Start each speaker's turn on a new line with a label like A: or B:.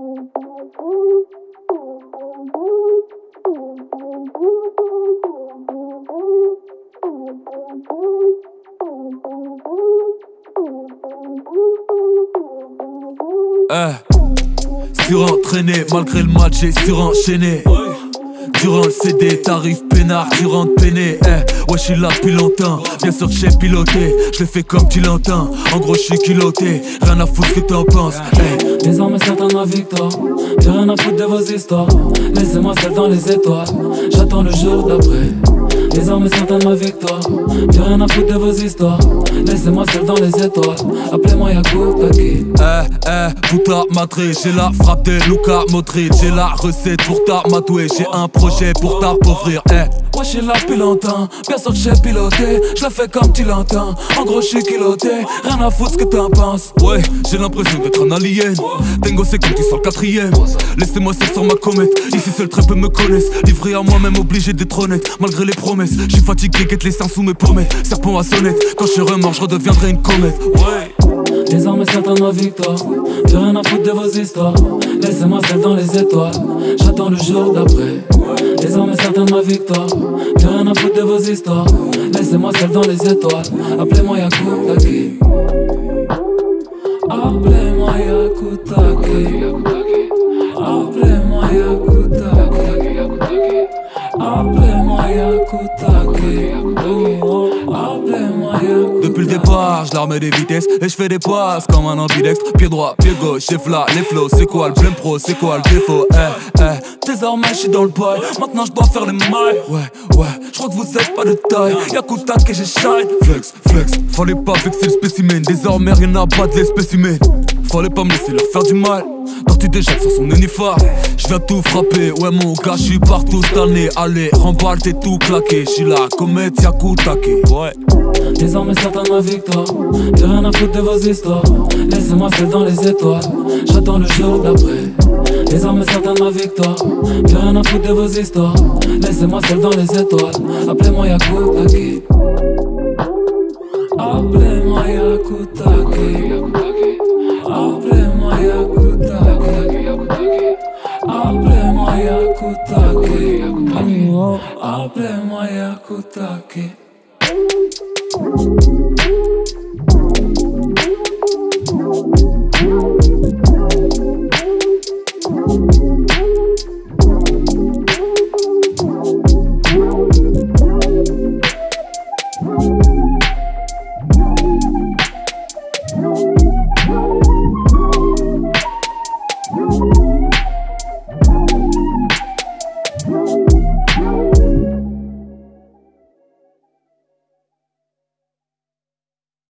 A: Surentraîné, malgré le match j'ai surenchaîné. Durant le CD, tarif peinard, tu rentres peiné. Ouais, j'suis là depuis longtemps. Bien sûr que j'ai piloté, j'le fais comme tu l'entends. En gros, j'suis culotté, rien à foutre ce que t'en penses.
B: Désormais certains ma victoire, j'ai rien à foutre de vos histoires. Laissez-moi seul dans les étoiles, j'attends le jour d'après. Désormais certains ma victoire, j'ai rien à foutre de vos histoires. Laissez-moi seul dans les étoiles, appelez-moi Yakou Taki.
A: Puta madre, j'ai la frappe de Luka Modric. J'ai la recette pour t'amadouer, j'ai un projet pour t'appauvrir.
B: Moi j'suis là depuis longtemps, bien sûr que j'ai piloté. J'le fais comme tu l'entends, en gros j'suis culotté. Rien à foutre ce que t'en penses.
A: Ouais, j'ai l'impression d'être un alien. Dingo c'est comme tu sors le 4ème. Laissez-moi seul sur ma comète, ici seul très peu me connaissent. Livré à moi-même, obligé d'être honnête, malgré les promesses. J'suis fatigué, guette les seins sous mes pommettes. Serpent à sonnette, quand je remords, je redeviendrai une comète. Ouais.
B: Désormais certains ma victoire, j'ai rien à foutre de vos histoires. Laissez-moi seul dans les étoiles, j'attends le jour d'après. Désormais certains ma victoire, j'ai rien à foutre de vos histoires. Laissez-moi seul dans les étoiles, appelez-moi Yakou Taki. Appelez-moi Yakou Taki. Appelez-moi Yakou Taki. Appelez-moi Yakou Taki. Appelez-moi Yakou.
A: Depuis le départ, je la remets des vitesses et je fais des passes comme un ambidextre. Pied droit, pied gauche, j'ai là, les flows. C'est quoi le blême pro, c'est quoi le défaut?
B: Désormais j'suis dans le bail, maintenant j'dois faire les mailles.
A: Ouais, j'crois que vous êtes pas de taille. Yakou Taki et j'ai shine. Flex, fallait pas vexer le spécimen. Désormais rien n'a pas de l'espécimen. Fallait pas me laisser leur faire du mal. Tortue déjà sur son uniforme. J'viens tout frapper, ouais mon gars, j'suis partout cette année. Allez, remballe, t'es tout claqué. J'suis là, comète, Yakou Taki. Ouais.
B: Désormais certains ma victoire, j'ai rien à foutre de vos histoires. Laissez-moi seul dans les étoiles, j'attends le jour d'après. Désormais certains ma victoire, j'ai rien à foutre de vos histoires. Laissez-moi seul dans les étoiles, appelez-moi Yakou Taki. Appelez-moi Yakou Taki. Appelez-moi Yakou Taki. Appelez-moi Yakou Taki. Appelez-moi Yakou Taki.